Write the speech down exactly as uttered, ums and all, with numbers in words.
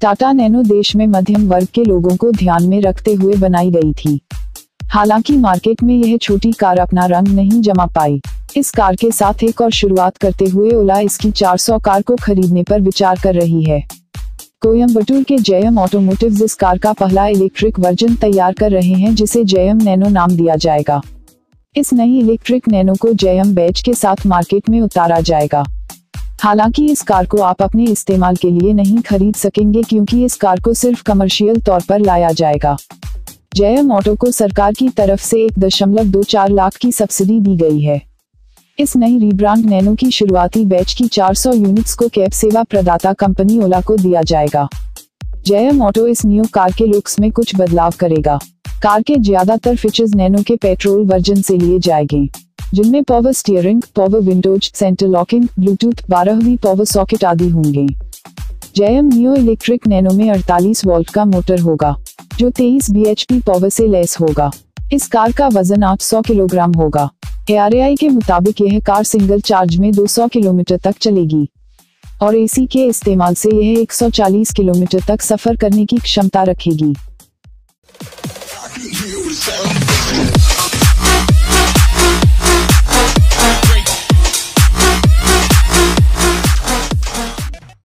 Tata nano देश में मध्यम वर्ग के लोगों को ध्यान में रखते हुए बनाई गई थी। हालांकि मार्केट में यह छोटी कार अपना रंग नहीं जमा पाई। इस कार के साथ एक और शुरुआत करते हुए ओला इसकी चार सौ कार को खरीदने पर विचार कर रही है। कोयम्बटूर के जयम ऑटोमोटिव्स इस कार का पहला इलेक्ट्रिक वर्जन तैयार कर रहे हैं, जिसे जयम नैनो नाम दिया जाएगा। इस नई इलेक्ट्रिक नैनो को जयम बैच के साथ मार्केट में उतारा जाएगा। हालांकि इस कार को आप अपने इस्तेमाल के लिए नहीं खरीद सकेंगे, क्योंकि इस कार को सिर्फ कमर्शियल तौर पर लाया जाएगा। जयम ऑटो को सरकार की तरफ से एक दशमलव दो चार लाख की सब्सिडी दी गई है। इस नई रीब्रांड नैनो की शुरुआती बैच की चार सौ यूनिट्स को कैब सेवा प्रदाता कंपनी ओला को दिया जाएगा। जयम ऑटो इस न्यू कार के लुक्स में कुछ बदलाव करेगा। कार के ज्यादातर फीचर्स नैनो के पेट्रोल वर्जन से लिए जाएंगे, जिनमें power steering, power windows, centre locking, Bluetooth, बारहवीं पावर सॉकेट आदि होंगे। जयम नियो इलेक्ट्रिक नैनो में अड़तालीस वोल्ट का मोटर होगा, जो तेईस बीएचपी पावर से लैस होगा। इस कार का वजन आठ सौ किलोग्राम होगा। ए आर ए आई के मुताबिक यह कार सिंगल चार्ज में दो सौ किलोमीटर तक चलेगी और एसी के इस्तेमाल से यह एक सौ चालीस किलोमीटर तक सफर करने की क्षमता रखेगी।